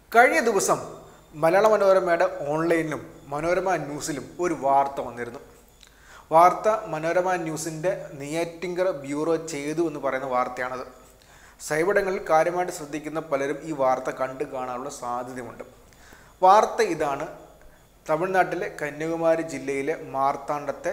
കഴിഞ്ഞ ദിവസം മലയാള മനോരമയുടെ ഓൺലൈനിലും മനോരമ ന്യൂസിലും ഒരു വാർത്ത വന്നിരുന്നു. വാർത്ത മനോരമ ന്യൂസിൻ്റെ നെയ്യാറ്റിൻകര ബ്യൂറോ ചെയ്തു എന്ന് പറയുന്ന വാർത്തയാണത്. സൈബിടങ്ങളിൽ കാര്യമായിട്ട് ശ്രദ്ധിക്കുന്ന പലരും ഈ വാർത്ത കണ്ടു കാണാനുള്ള സാധ്യതയുണ്ട്. വാർത്ത ഇതാണ്: തമിഴ്നാട്ടിലെ കന്യാകുമാരി ജില്ലയിലെ മാർത്താണ്ഡത്തെ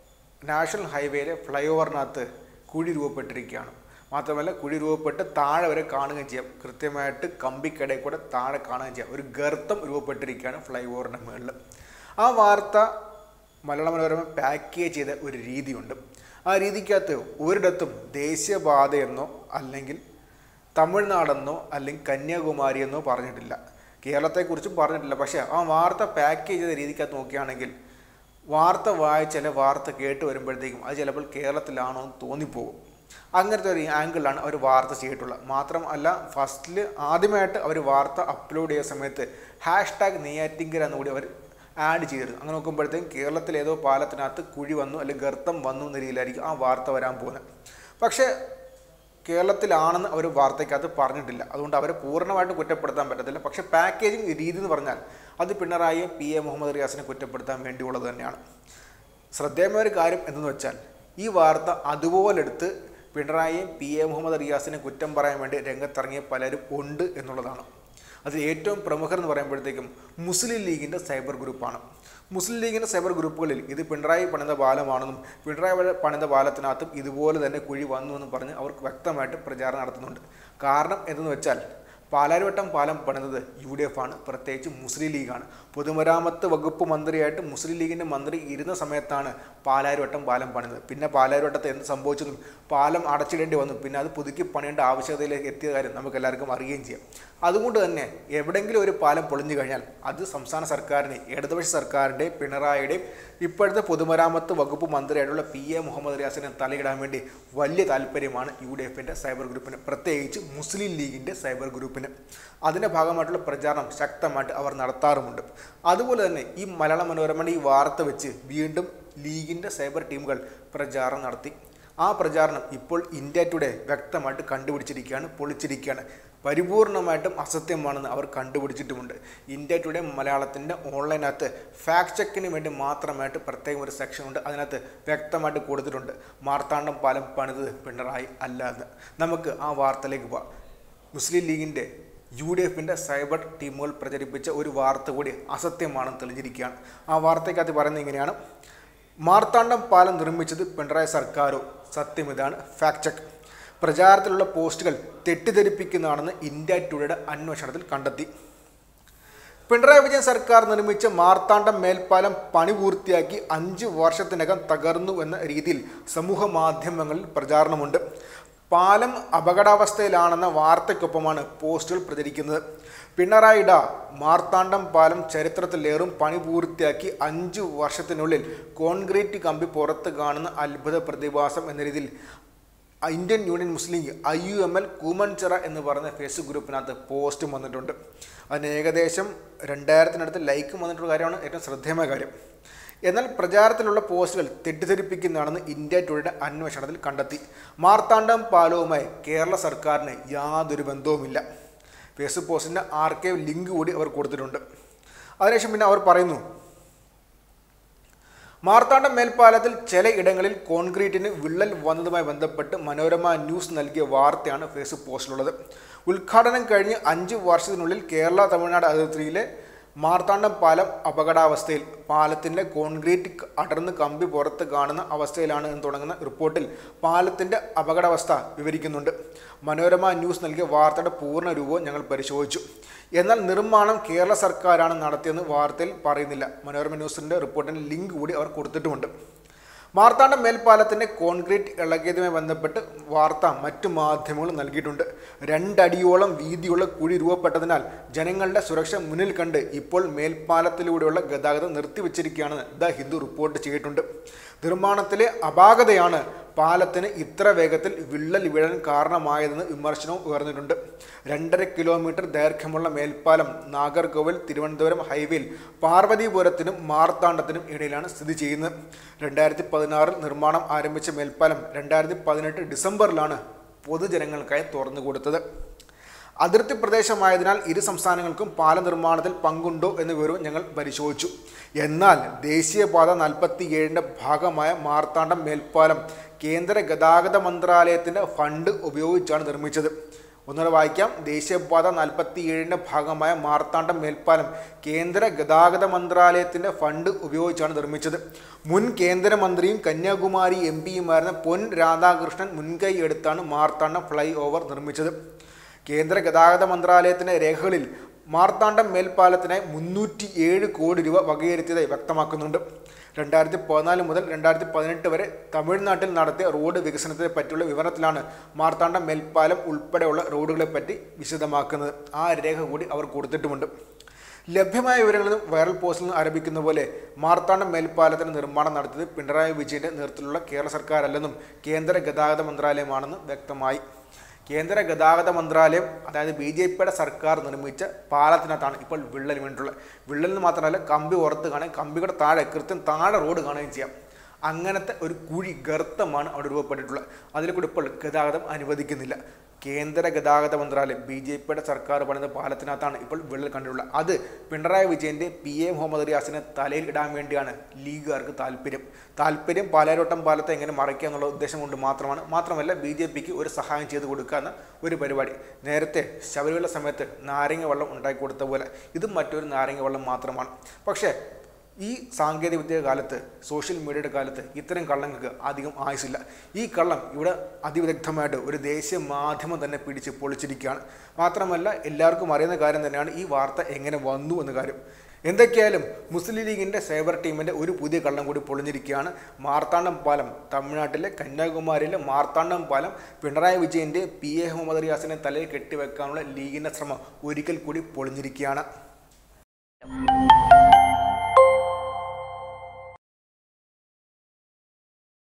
നാഷണൽ ഹൈവേയിലെ ഫ്ലൈ ഓവറിനകത്ത് കുഴി രൂപപ്പെട്ടിരിക്കുകയാണ്. മാത്രമല്ല, കുഴി രൂപപ്പെട്ട് താഴെ വരെ കാണുകയും ചെയ്യാം. കൃത്യമായിട്ട് കമ്പിക്കടയിൽ കൂടെ താഴെ കാണുകയും ചെയ്യാം. ഒരു ഗർത്തം രൂപപ്പെട്ടിരിക്കുകയാണ് ഫ്ലൈ ഓവറിൻ്റെ മുകളിൽ. ആ വാർത്ത മലയാള മനോരമ പാക്കേജ് ചെയ്ത ഒരു രീതിയുണ്ട്. ആ രീതിക്കകത്ത് ഒരിടത്തും ദേശീയപാതയെന്നോ അല്ലെങ്കിൽ തമിഴ്നാടെന്നോ അല്ലെങ്കിൽ കന്യാകുമാരി എന്നോ പറഞ്ഞിട്ടില്ല. കേരളത്തെക്കുറിച്ചും പറഞ്ഞിട്ടില്ല. പക്ഷേ ആ വാർത്ത പാക്കേജ് ചെയ്ത രീതിക്കകത്ത് നോക്കുകയാണെങ്കിൽ വാർത്ത വായിച്ചാൽ വാർത്ത കേട്ട് വരുമ്പോഴത്തേക്കും അത് ചിലപ്പോൾ കേരളത്തിലാണോ എന്ന് തോന്നിപ്പോകും. അങ്ങനത്തെ ഒരു ആംഗിളാണ് അവർ വാർത്ത ചെയ്തിട്ടുള്ളത്. മാത്രമല്ല, ഫസ്റ്റിൽ ആദ്യമായിട്ട് അവർ വാർത്ത അപ്ലോഡ് ചെയ്ത സമയത്ത് #നെയ്യാറ്റിൻകര എന്നുകൂടി അവർ ആഡ് ചെയ്തിരുന്നു. അങ്ങനെ നോക്കുമ്പോഴത്തേക്കും കേരളത്തിൽ ഏതോ പാലത്തിനകത്ത് കുഴി വന്നു അല്ലെങ്കിൽ ഗർത്തം വന്നു എന്ന രീതിയിലായിരിക്കും ആ വാർത്ത വരാൻ പോകുന്നത്. പക്ഷേ കേരളത്തിലാണെന്ന് അവർ വാർത്തയ്ക്കകത്ത് പറഞ്ഞിട്ടില്ല. അതുകൊണ്ട് അവരെ പൂർണ്ണമായിട്ട് കുറ്റപ്പെടുത്താൻ പറ്റത്തില്ല. പക്ഷേ പാക്കേജിങ് രീതി എന്ന് പറഞ്ഞാൽ അത് പിണറായിയെ PA മുഹമ്മദ് റിയാസിനെ കുറ്റപ്പെടുത്താൻ വേണ്ടിയുള്ളത് തന്നെയാണ്. ശ്രദ്ധേയമായ ഒരു കാര്യം എന്തെന്ന് വെച്ചാൽ, ഈ വാർത്ത അതുപോലെ എടുത്ത് പിണറായിയും PA മുഹമ്മദ് റിയാസിനെ കുറ്റം പറയാൻ വേണ്ടി രംഗത്തിറങ്ങിയ പലരും ഉണ്ട് എന്നുള്ളതാണ്. അതിൽ ഏറ്റവും പ്രമുഖർ എന്ന് പറയുമ്പോഴത്തേക്കും മുസ്ലിം ലീഗിൻ്റെ സൈബർ ഗ്രൂപ്പാണ്. മുസ്ലിം ലീഗിൻ്റെ സൈബർ ഗ്രൂപ്പുകളിൽ ഇത് പിണറായി പണിത പാലമാണെന്നും പിണറായി പണിത പാലത്തിനകത്തും ഇതുപോലെ തന്നെ കുഴി വന്നു എന്നും പറഞ്ഞ് അവർക്ക് വ്യക്തമായിട്ട് പ്രചാരണം നടത്തുന്നുണ്ട്. കാരണം എന്തെന്ന് വെച്ചാൽ, പാലാരിവട്ടം പാലം പണിതത് UDF ആണ്, പ്രത്യേകിച്ച് മുസ്ലിം ലീഗാണ്. പൊതുമരാമത്ത് വകുപ്പ് മന്ത്രിയായിട്ട് മുസ്ലിം ലീഗിൻ്റെ മന്ത്രി ഇരുന്ന സമയത്താണ് പാലാരിവട്ടം പാലം പണിതത്. പിന്നെ പാലാരിവട്ടത്ത് എന്ത് സംഭവിച്ചതും പാലം അടച്ചിടേണ്ടി വന്നു. പിന്നെ അത് പുതുക്കി പണിയേണ്ട ആവശ്യകതയിലേക്ക് എത്തിയ കാര്യം നമുക്ക് എല്ലാവർക്കും അറിയുകയും ചെയ്യാം. അതുകൊണ്ട് തന്നെ എവിടെയെങ്കിലും ഒരു പാലം പൊളിഞ്ഞു കഴിഞ്ഞാൽ അത് സംസ്ഥാന സർക്കാരിനെ, ഇടതുപക്ഷ സർക്കാരിൻ്റെയും പിണറായിയുടെയും ഇപ്പോഴത്തെ പൊതുമരാമത്ത് വകുപ്പ് മന്ത്രിയായിട്ടുള്ള PA മുഹമ്മദ് റിയാസിനെ തലയിടാൻ വേണ്ടി വലിയ താല്പര്യമാണ് UDFൻ്റെ സൈബർ ഗ്രൂപ്പിന്, പ്രത്യേകിച്ച് മുസ്ലിം ലീഗിൻ്റെ സൈബർ ഗ്രൂപ്പിന്. അതിൻ്റെ ഭാഗമായിട്ടുള്ള പ്രചാരണം ശക്തമായിട്ട് അവർ നടത്താറുമുണ്ട്. അതുപോലെ തന്നെ ഈ മലയാള മനോരമയുടെ ഈ വാർത്ത വെച്ച് വീണ്ടും ലീഗിൻ്റെ സൈബർ ടീമുകൾ പ്രചാരണം നടത്തി. ആ പ്രചാരണം ഇപ്പോൾ ഇന്ത്യ ടുഡേ വ്യക്തമായിട്ട് കണ്ടുപിടിച്ചിരിക്കുകയാണ്, പൊളിച്ചിരിക്കുകയാണ്. പരിപൂർണമായിട്ടും അസത്യമാണെന്ന് അവർ കണ്ടുപിടിച്ചിട്ടുമുണ്ട്. ഇന്ത്യ ടുഡേ മലയാളത്തിൻ്റെ ഓൺലൈനകത്ത് ഫാക്ട് ചെക്കിന് വേണ്ടി മാത്രമായിട്ട് പ്രത്യേകം ഒരു സെക്ഷനുണ്ട്. അതിനകത്ത് വ്യക്തമായിട്ട് കൊടുത്തിട്ടുണ്ട് മാർത്താണ്ഡം പാലം പണിതത് പിണറായി അല്ലാതെ. നമുക്ക് ആ വാർത്തയിലേക്ക് പോവാം. മുസ്ലിം ലീഗിൻ്റെ UDFൻ്റെ സൈബർ ടീമുകൾ പ്രചരിപ്പിച്ച ഒരു വാർത്ത കൂടി അസത്യമാണെന്ന് തെളിഞ്ഞിരിക്കുകയാണ്. ആ വാർത്തയ്ക്കകത്ത് പറയുന്നത് ഇങ്ങനെയാണ്: മാർത്താണ്ഡം പാലം നിർമ്മിച്ചത് പിണറായി സർക്കാരോ? സത്യം ഇതാണ്. Fact check. പ്രചാരത്തിലുള്ള പോസ്റ്റുകൾ തെറ്റിദ്ധരിപ്പിക്കുന്നതാണെന്ന് ഇന്ത്യ ടുഡേയുടെ അന്വേഷണത്തിൽ കണ്ടെത്തി. പിണറായി വിജയൻ സർക്കാർ നിർമ്മിച്ച മാർത്താണ്ഡം മേൽപ്പാലം പണി പൂർത്തിയാക്കി 5 വർഷത്തിനകം തകർന്നു എന്ന രീതിയിൽ സമൂഹ മാധ്യമങ്ങളിൽ പ്രചാരണമുണ്ട്. പാലം അപകടാവസ്ഥയിലാണെന്ന വാർത്തയ്ക്കൊപ്പമാണ് പോസ്റ്റുകൾ പ്രചരിക്കുന്നത്. പിണറായിയുടെ മാർത്താണ്ഡം പാലം ചരിത്രത്തിലേറും പണി പൂർത്തിയാക്കി 5 വർഷത്തിനുള്ളിൽ കോൺക്രീറ്റ് കമ്പി പുറത്ത് കാണുന്ന അത്ഭുത പ്രതിഭാസം എന്ന രീതിയിൽ Indian Union Muslim League IUML Koomanchira എന്ന് പറയുന്ന ഫേസ്ബുക്ക് ഗ്രൂപ്പിനകത്ത് പോസ്റ്റും വന്നിട്ടുണ്ട്. അതിന് ഏകദേശം 2000-നടുത്ത് ലൈക്കും വന്നിട്ടുള്ള കാര്യമാണ് ഏറ്റവും ശ്രദ്ധേയമായ കാര്യം. എന്നാൽ പ്രചാരത്തിലുള്ള പോസ്റ്റുകൾ തെറ്റിദ്ധരിപ്പിക്കുന്നതാണെന്ന് ഇന്ത്യ ടുഡേയുടെ അന്വേഷണത്തിൽ കണ്ടെത്തി. മാർത്താണ്ഡം പാലവുമായി കേരള സർക്കാരിന് യാതൊരു ബന്ധവുമില്ല. ഫേസ്ബുക്ക് പോസ്റ്റിൻ്റെ ആർക്കൈവ് ലിങ്ക് കൂടി അവർ കൊടുത്തിട്ടുണ്ട്. അതിനുശേഷം പിന്നെ അവർ പറയുന്നു: മാർത്താണ്ഡം മേൽപ്പാലത്തിൽ ചില ഇടങ്ങളിൽ കോൺക്രീറ്റിന് വിള്ളൽ വന്നതുമായി ബന്ധപ്പെട്ട് മനോരമ ന്യൂസ് നൽകിയ വാർത്തയാണ് ഫേസ്ബുക്ക് പോസ്റ്റിലുള്ളത്. ഉദ്ഘാടനം കഴിഞ്ഞ് 5 വർഷത്തിനുള്ളിൽ കേരള തമിഴ്നാട് അതിർത്തിയിലെ മാർത്താണ്ഡം പാലം അപകടാവസ്ഥയിൽ, പാലത്തിൻ്റെ കോൺക്രീറ്റ് അടർന്ന് കമ്പി പുറത്ത് കാണുന്ന അവസ്ഥയിലാണ് എന്ന് തുടങ്ങുന്ന റിപ്പോർട്ടിൽ പാലത്തിൻ്റെ അപകടാവസ്ഥ വിവരിക്കുന്നുണ്ട്. മനോരമ ന്യൂസ് നൽകിയ വാർത്തയുടെ പൂർണ്ണ രൂപവും ഞങ്ങൾ പരിശോധിച്ചു. എന്നാൽ നിർമ്മാണം കേരള സർക്കാരാണ് നടത്തിയെന്ന് വാർത്തയിൽ പറയുന്നില്ല. മനോരമ ന്യൂസിൻ്റെ റിപ്പോർട്ടിൻ്റെ ലിങ്ക് കൂടി അവർ കൊടുത്തിട്ടുമുണ്ട്. മാർത്താണ്ഡം മേൽപ്പാലത്തിൻ്റെ കോൺക്രീറ്റ് ഇളകിയതുമായി ബന്ധപ്പെട്ട് വാർത്ത മറ്റു മാധ്യമങ്ങളും നൽകിയിട്ടുണ്ട്. 2 അടിയോളം വീതിയുള്ള കുഴി രൂപപ്പെട്ടതിനാൽ ജനങ്ങളുടെ സുരക്ഷ മുന്നിൽ കണ്ട് ഇപ്പോൾ മേൽപ്പാലത്തിലൂടെയുള്ള ഗതാഗതം നിർത്തിവെച്ചിരിക്കുകയാണെന്ന് ദ ഹിന്ദു റിപ്പോർട്ട് ചെയ്തിട്ടുണ്ട്. നിർമ്മാണത്തിലെ അപാകതയാണ് പാലത്തിന് ഇത്ര വേഗത്തിൽ വിള്ളൽ വീഴാൻ കാരണമായതെന്ന് വിമർശനവും ഉയർന്നിട്ടുണ്ട്. 2.5 കിലോമീറ്റർ ദൈർഘ്യമുള്ള മേൽപ്പാലം നാഗർകോവിൽ തിരുവനന്തപുരം ഹൈവേയിൽ പാർവതീപുരത്തിനും മാർത്താണ്ഡത്തിനും ഇടയിലാണ് സ്ഥിതി ചെയ്യുന്നത്. 2016 നിർമ്മാണം ആരംഭിച്ച മേൽപ്പാലം 2018 ഡിസംബറിലാണ് പൊതുജനങ്ങൾക്കായി തുറന്നു കൊടുത്തത്. അതിർത്തി പ്രദേശമായതിനാൽ ഇരു സംസ്ഥാനങ്ങൾക്കും പാല നിർമ്മാണത്തിൽ പങ്കുണ്ടോ എന്ന വിവരവും ഞങ്ങൾ പരിശോധിച്ചു. എന്നാൽ ദേശീയപാത 47 ഭാഗമായ മാർത്താണ്ഡം മേൽപ്പാലം കേന്ദ്ര ഗതാഗത മന്ത്രാലയത്തിൻ്റെ ഫണ്ട് ഉപയോഗിച്ചാണ് നിർമ്മിച്ചത്. ഒന്നുകൂടെ വായിക്കാം. ദേശീയപാത 47 ഭാഗമായ മാർത്താണ്ഡം മേൽപ്പാലം കേന്ദ്ര ഗതാഗത മന്ത്രാലയത്തിൻ്റെ ഫണ്ട് ഉപയോഗിച്ചാണ് നിർമ്മിച്ചത്. മുൻ കേന്ദ്രമന്ത്രിയും കന്യാകുമാരി MP-യുമായിരുന്ന പൊൻ രാധാകൃഷ്ണൻ മുൻകൈ എടുത്താണ് മാർത്താണ്ഡം ഫ്ലൈ ഓവർ നിർമ്മിച്ചത്. കേന്ദ്ര ഗതാഗത മന്ത്രാലയത്തിൻ്റെ രേഖകളിൽ മാർത്താണ്ഡം മേൽപ്പാലത്തിനായി 307 കോടി രൂപ വകയിരുത്തിയതായി വ്യക്തമാക്കുന്നുണ്ട്. 2014 മുതൽ 2018 വരെ തമിഴ്നാട്ടിൽ നടത്തിയ റോഡ് വികസനത്തെ പറ്റിയുള്ള വിവരണത്തിലാണ് മാർത്താണ്ഡം മേൽപ്പാലം ഉൾപ്പെടെയുള്ള റോഡുകളെപ്പറ്റി വിശദമാക്കുന്നത്. ആ രേഖ കൂടി അവർ കൊടുത്തിട്ടുമുണ്ട്. ലഭ്യമായ വിവരങ്ങളിൽ നിന്നും വൈറൽ പോസ്റ്റിൽ നിന്ന് ആരംഭിക്കുന്ന പോലെ മാർത്താണ്ഡം മേൽപ്പാലത്തിന് നിർമ്മാണം നടത്തിയത് പിണറായി വിജയൻ്റെ നേതൃത്വത്തിലുള്ള കേരള സർക്കാരല്ലെന്നും കേന്ദ്ര ഗതാഗത മന്ത്രാലയമാണെന്ന് വ്യക്തമായി. കേന്ദ്ര ഗതാഗത മന്ത്രാലയം, അതായത് BJPയുടെ സർക്കാർ നിർമ്മിച്ച പാലത്തിനകത്താണ് ഇപ്പോൾ വിള്ളൽ വീണിട്ടുള്ളത്. വിള്ളലിന് മാത്രമല്ല, കമ്പി പുറത്ത് കാണാൻ, കമ്പിയുടെ താഴെ കൃത്യം താഴെ റോഡ് കാണുകയും ചെയ്യാം. അങ്ങനത്തെ ഒരു കുഴി, ഗർത്തമാണ് അവിടെ രൂപപ്പെട്ടിട്ടുള്ളത്. അതിൽ കൂടി ഇപ്പോൾ ഗതാഗതം അനുവദിക്കുന്നില്ല. കേന്ദ്ര ഗതാഗത മന്ത്രാലയം BJPയുടെ സർക്കാർ പണിത പാലത്തിനകത്താണ് ഇപ്പോൾ വിള്ളൽ കണ്ടിട്ടുള്ളത്. അത് പിണറായി വിജയൻ്റെ PA മുഹമ്മദ് റിയാസിനെ തലയിൽ ഇടാൻ വേണ്ടിയാണ് ലീഗുകാർക്ക് താല്പര്യം. പാലാരിവട്ടം പാലത്തെ എങ്ങനെ മറയ്ക്കുക എന്നുള്ള ഉദ്ദേശം കൊണ്ട് മാത്രമല്ല BJPക്ക് ഒരു സഹായം ചെയ്തു കൊടുക്കുക എന്ന ഒരു പരിപാടി. നേരത്തെ ശബരിമല സമയത്ത് നാരങ്ങ വെള്ളം ഉണ്ടാക്കി കൊടുത്ത പോലെ ഇതും മറ്റൊരു നാരങ്ങ വെള്ളം മാത്രമാണ്. പക്ഷേ ഈ സാങ്കേതികവിദ്യ കാലത്ത്, സോഷ്യൽ മീഡിയയുടെ കാലത്ത് ഇത്തരം കള്ളങ്ങൾക്ക് അധികം ആയുസില്ല. ഈ കള്ളം ഇവിടെ അതിവിദഗ്ധമായിട്ട് ഒരു ദേശീയ മാധ്യമം തന്നെ പിടിച്ച് പൊളിച്ചിരിക്കുകയാണ്. മാത്രമല്ല, എല്ലാവർക്കും അറിയുന്ന കാര്യം തന്നെയാണ് ഈ വാർത്ത എങ്ങനെ വന്നു എന്ന കാര്യം. എന്തൊക്കെയായാലും മുസ്ലിം ലീഗിൻ്റെ സൈബർ ടീമിൻ്റെ ഒരു പുതിയ കള്ളം കൂടി പൊളിഞ്ഞിരിക്കുകയാണ്. മാർത്താണ്ഡം പാലം, തമിഴ്നാട്ടിലെ കന്യാകുമാരിയിലെ മാർത്താണ്ഡം പാലം പിണറായി വിജയൻ്റെ PA മുഹമ്മദ് റിയാസിനെ തലയിൽ കെട്ടിവെക്കാനുള്ള ലീഗിൻ്റെ ശ്രമം ഒരിക്കൽ കൂടി പൊളിഞ്ഞിരിക്കുകയാണ്.